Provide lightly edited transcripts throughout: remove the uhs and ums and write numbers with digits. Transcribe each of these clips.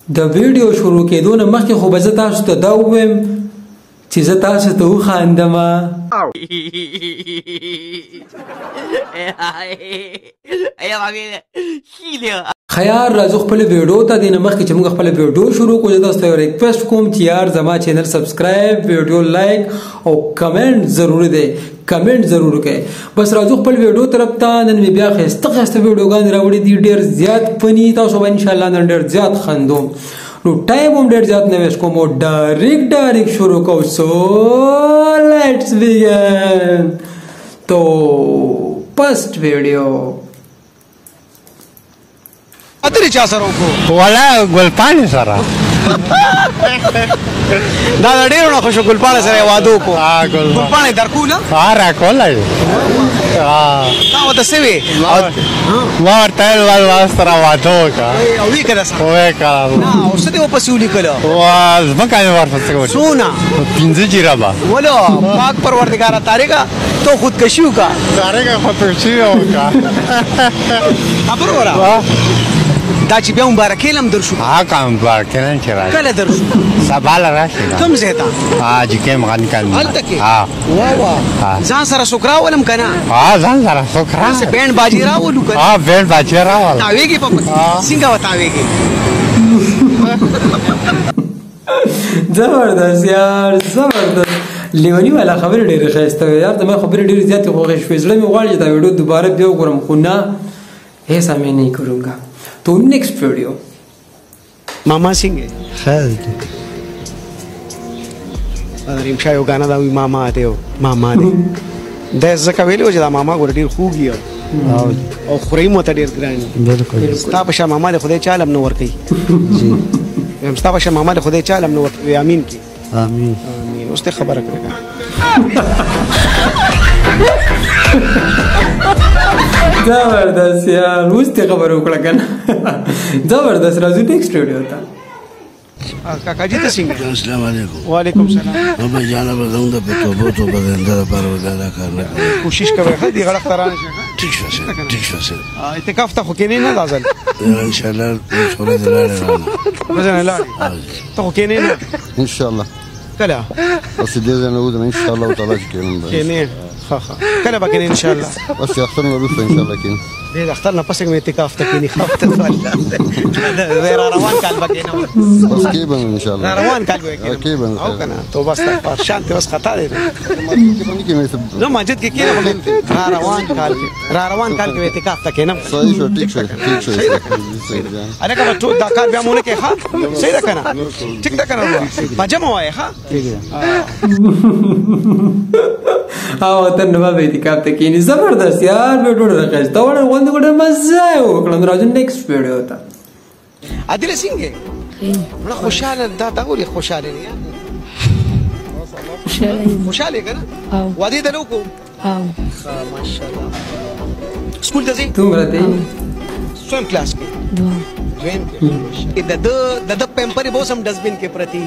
د ویډیو شروع کېدو نه مخکې خو به زه تاسو ته دا ووایم چې زه تاسو ته وخاندم. خیار راځو خپل ویډیو ته. دې نه مخکې چې موږ خپل ویډیو شروع کړو زه تاسو ته ریکویسټ کوم چې یار زما چینل سبسکرایب، ویډیو لایک او کمنټ ضروري دی. کمنټ ضرور کړئ. بس راځو خپل ویډیو طرف ته. نن مې بیا ښایسته ښایسته ویډیوګانې راوړي دي، ډېر زیات فني. تاسو به انشاءالله نن ډېر زیات خندوم. نو ټایم هم ډېر زیات نه ویسټ کوم او ډایرکټ شروع کوو. سو لیټس بیګن. تو فرست ویډیو اترې چا سره وکړو؟ ولا ګلپاڼې سره. دا د ډېرو نه خوښو ګلپاڼې سره یې واده وکړو. ګلپاڼې درکوله؟ راکولی تا ورته څه وې؟ ما ورته ویل ما سره واده وکړه. او ویې که درسره؟ ویې کړه. او څه دې ورپسې ولیکله؟ ځمکه مې ورپسې ولیکله. څونه؟ 5 جرابه. ولو پاک پروردګاره طارقه تو خودکشي وکړه. طارقه خودکشي وکړه. خبره وره دا چې بیا مبارکې لم در شو؟ که مبارکې لم چې راشي. کله در شو؟ سبا له راشي. کوم ځای ته؟ جکې مغانکل هلته کې؟ واه ځان سره څوک راولم که نه؟ ځان سره څوک داسې بینډ باجي راولو که نه؟ بینډ باجي راولو. تاویږي په پکې؟ څنګه به تاویږي؟ زبردست یار زبردست. لیونی والا خبرې ډېرې ښایسته وې یار. زما خبرې ډېرې زیاتې خوښې شوې. زړه مې غواړي چې دا ویډیو دوباره بیا وګورم خو نه ایسا میں نہیں کروں گا. تو نیکسٹ ویڈیو. ماما سنگ ہے خیر ریم شاه یو غانا دا وی ماما ته ماما دې د زکه ویلو چې دا ماما ګور ډیر خوږي او خوري مو ته ډیر ګران. بالکل ستا په شا ماما د خدای چالم نو ور کوي. جی ستا په شا ماما د خدای چالم نو ور کوي. امين کی امين امين. اوس ته خبره کړه. زبردست یار اوس ته خبر وکړه کنه. زبردست. راځو نیکسټ ویډیو ته. کاکا جی ته څنګه؟ السلام علیکم. وعلیکم السلام. بابا جانا بدون د توبه توبه د اندر پر ودا کار نه کوي. کوشش کوي خدي غلط ترانه شي. ٹھیک شوه ٹھیک شوه. اعتکاف ته خو کې نه لازم. ان شاء الله شوره دلاله نه لاړ. ته خو کې نه ان شاء الله. کله؟ بس دې نه وځم ان شاء الله تعالی کې نه. ها کله به کې ان شاء الله. بس اختر نو ان شاء الله کې. دې اختر نه پسې مې اعتکاف ته کې نه خفته والله. غیر روان کال بګې نه بس کې به ان شاء الله. روان کال به کې به او کنه توبه استغفار شانته بس خطا دی. نو مسجد کې کېنه روان کال کې اعتکاف ته کې نه. صحیح شو ٹھیک شو ٹھیک شو. اره کا ټول دا کار بیا مونږ کې ها صحیح ده کنه ټیک ده کنه پجامه وای ها ٹھیک ده. او ته نو به اعتکاف ته کېنی. زبردست یار ویډیو راځه وړه غوند ګډه مزه وکړم. راځو نیکسټ ویډیو ته. عادل څنګه وړه خوشاله دا ولي خوشاله نه خوشاله کنه وادي ته لوکو ماشاءالله. سکول ته ځي؟ تومره دی سویم کلاس کې دویم کې د پمپري بوسم ډسبین کې پرتی.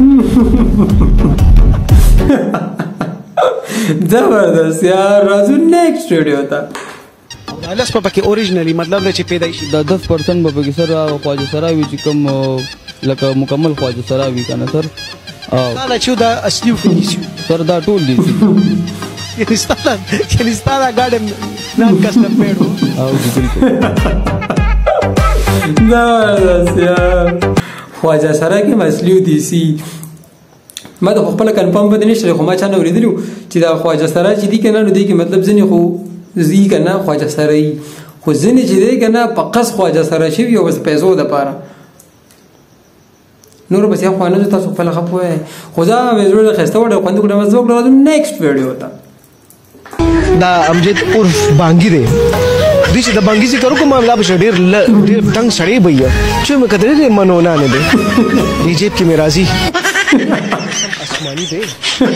زبردست یار. راځو نیکسټ ویډیو ته. لس په پکې اوریجنلی مطلب چې پیدایشي د 10% به پکې سره خواجه سراوي چې کوم لکه مکمل خواجه سراوي کنه سر. دا چې دا اصلي وکړي سر دا ټول دي. یعنی ستاسو ګاډي نان کسٹم پیډ وو. او بالکل. زبردست یار. خواجه سرا کې مسلیو دي سي. ما د خپل کنفرم بده نشته خو ما چا نه اوریدلو چې دا خواجه سرا چې دي کنه نو دي کې مطلب ځنی خو زی کنه خواجه سرای خو ځنی چې دی کنه په قص خواجه سرا شي یو بس پیسو د پاره نور بس یا خو نه تاسو خپل خپوي خو دا ویډیو خسته وړه خوند کړم زه وګورم نیکسټ ویډیو ته. دا امجد عرف بانګی دی. دې چې د بانګی ذکر کوم معاملہ به ډېر ټنګ سړی بیا چې مې کتلې منونه نه دی. دې جیب کې مې راځي آسمانی دی.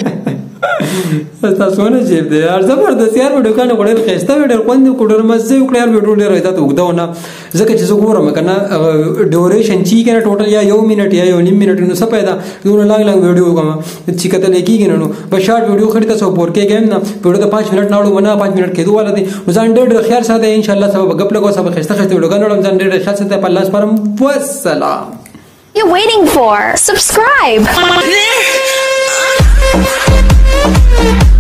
تاسو نه جیب دی یار. زبردست یار ویډیو کنه وړل خسته ویډیو خوند کړم مزه وکړ یار. ویډیو ډېر راځه ته وګداونه ځکه چې زه ګورم کنه ډیوریشن چی کنه ټوټل یا 1 منټ یا 1.5 منټ نو څه پیدا دونه لنګ ویډیو کوم چې کته لیکيږي نو په شارټ ویډیو خړې تاسو 4K گیم نه ویډیو ته 5 منټ ناړو منا 5 منټ کېدو والا دي. ځان ډېر خیر ساته ان شاء الله سبب غپ لګو سبب خسته ویډیو غنړم ځان ډېر خیر ساته په لاس پرم. والسلام. you waiting for? Subscribe!